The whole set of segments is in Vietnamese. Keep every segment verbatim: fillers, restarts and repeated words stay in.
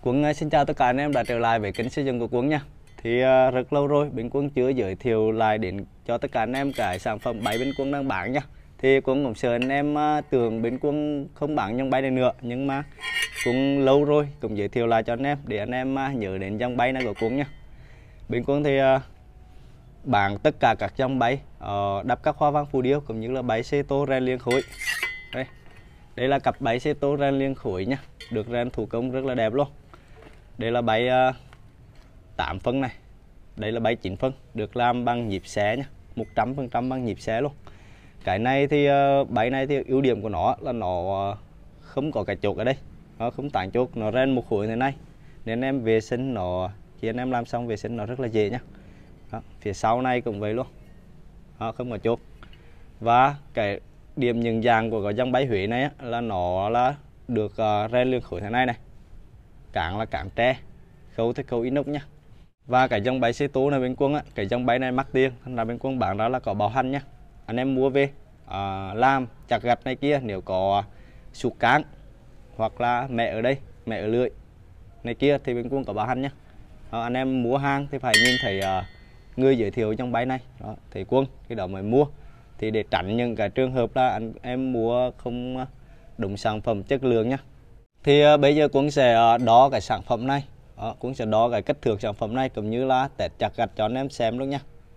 Quân xin chào tất cả anh em đã trở lại với kênh xây dựng của Quân nha. Thì uh, rất lâu rồi bên Quân chưa giới thiệu lại đến cho tất cả anh em cái sản phẩm bay bên Quân đang bán nha. Thì Quân cũng sợ anh em uh, tưởng bên Quân không bán dòng bay này nữa, nhưng mà Quân lâu rồi cũng giới thiệu lại cho anh em để anh em uh, nhớ đến dòng bay này của Quân nha. Bên Quân thì uh, bán tất cả các dòng bay uh, đắp các hoa văn phù điêu cũng như là bay xe tô ren liên khối. Đây, đây là cặp bay xe tô ren liên khối nha, được ren thủ công rất là đẹp luôn. Đây là bay uh, tám phân này, đây là bay chín phân, được làm bằng nhịp xé nhá, một trăm phần trăm bằng nhịp xé luôn. Cái này thì uh, bay này thì ưu điểm của nó là nó uh, không có cái chốt ở đây, nó không tản chốt, nó ren một khối thế này nên em vệ sinh nó, khi anh em làm xong vệ sinh nó rất là dễ nhá. Đó, phía sau này cũng vậy luôn, đó, không có chốt. Và cái điểm nhận dạng của cái dòng bay Huế này á, là nó là được uh, ren liên khối thế này này, cảng là cảng tre, khâu thì khâu inox nhá. Và cái dòng bay xe tố này bên Quân á, cái dòng bay này mắc tiền, thành ra bên Quân bán đó là có bảo hành nhá. Anh em mua về à, làm chặt gạch này kia, nếu có sụt cán hoặc là mẹ ở đây, mẹ ở lưỡi này kia thì bên Quân có bảo hành nhá. À, anh em mua hàng thì phải nhìn thấy à, người giới thiệu dòng bay này đó, thì Quân cái đó mới mua, thì để tránh những cái trường hợp là anh em mua không đúng sản phẩm chất lượng nhá. Thì uh, bây giờ Quân sẽ uh, đo cái sản phẩm này, đó, Quân sẽ đo cái kích thước sản phẩm này cũng như là test chặt gạch cho anh em xem luôn nha.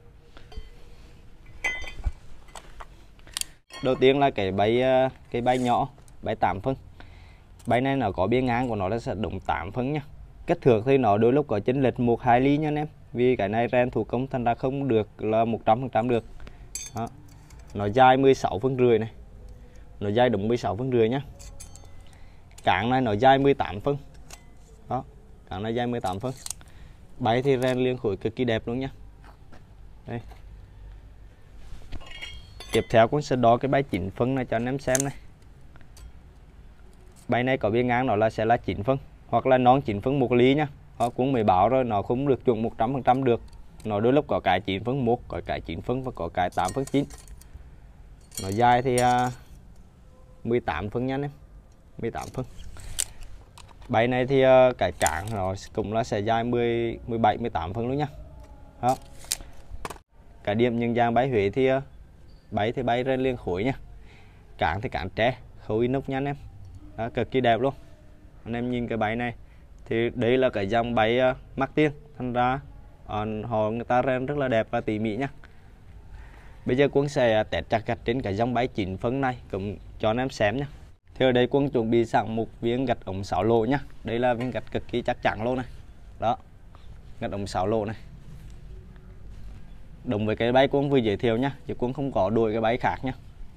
Đầu tiên là cái bay uh, cái bay nhỏ, bay tám phân. Bay này nó có biên ngang của nó là sẽ đúng tám phân nha. Kích thước thì nó đôi lúc có chênh lệch một hai ly nha anh em, vì cái này ren thủ công thành ra không được là một trăm phần trăm được. Đó. Nó dài mười sáu phân rưỡi này, nó dài đúng mười sáu phân rưỡi nhá. Cảng này nó dài mười tám phân. Đó, cảng này dài mười tám phân. Bay thì ren liên khối cực kỳ đẹp luôn nhá. Đây. Tiếp theo cũng sẽ đo cái bay chín phân này cho anh em xem này. Bay này có biên ngang nó là sẽ là chín phân hoặc là non chín phân một ly nhá. Họ cũng mới bảo rồi, nó không được chuẩn một trăm phần trăm được. Nó đôi lúc có cái chín phân một, có cái chín phân và có cái tám phân chín. Nó dài thì uh, mười tám phân nha anh em. mười tám phân. Bay này thì uh, cái cảng nó cũng là sẽ dài mười, mười bảy, mười tám phân luôn nha. Đó. Cái điểm nhận dạng bay Huế thì uh, bay thì bay ren liên khối nha. Cảng thì cảng tre, khâu inox nha anh em. Đó, cực kỳ đẹp luôn. Anh em nhìn cái bay này thì đây là cái dòng bay uh, mắc tiền, thành ra uh, họ người ta ren rất là đẹp và tỉ mỉ nha. Bây giờ Quân sẽ test chặt gạch trên cái dòng bay chín phân này cũng cho anh em xem nhé. Thì ở đây Quân chuẩn bị sẵn một viên gạch ống sáu lỗ nhá. Đây là viên gạch cực kỳ chắc chắn luôn này. Đó. Gạch ống sáu lỗ này. Đúng với cái bay Quân vừa giới thiệu nhá, chứ Quân không có đổi cái bay khác nhá.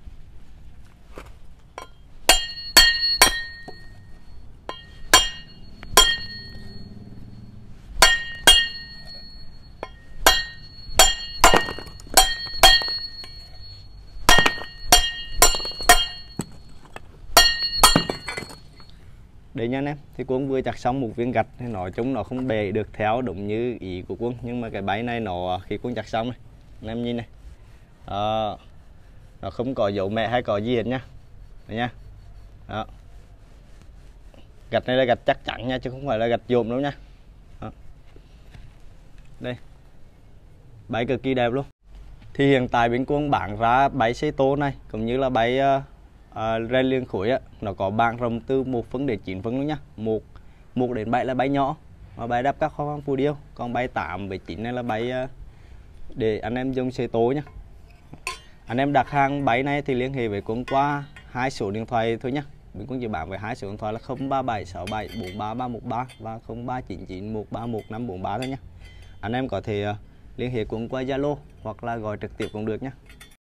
Đấy nha anh em, thì Quân vừa chặt xong một viên gạch thì nói chung nó không bề được theo đúng như ý của Quân, nhưng mà cái bay này nó khi Quân chặt xong này, anh em nhìn này, đó, nó không có dấu mẹ hay có gì hết nha. Đấy nha. Đó. Gạch này là gạch chắc chắn nha, chứ không phải là gạch dồn đâu nha. Đó. Đây, bay cực kỳ đẹp luôn. Thì hiện tại bên Quân bán ra bay xe tô này cũng như là bay uh, À, ren liên khối á, nó có bảng rộng từ một phân đến chín phân luôn nhá. một một đến bảy là bay nhỏ, và bay đắp các hoa văn phù điêu, còn bay tám với chín này là bay uh, để anh em dùng xe tố nhá. Anh em đặt hàng bay này thì liên hệ với Quân qua hai số điện thoại thôi nhá. Mình cũng chỉ bán với hai số điện thoại là không ba bảy sáu bảy bốn ba ba một ba và không ba chín chín một ba một năm bốn ba thôi nhá. Anh em có thể uh, liên hệ Quân qua Zalo hoặc là gọi trực tiếp cũng được nhá.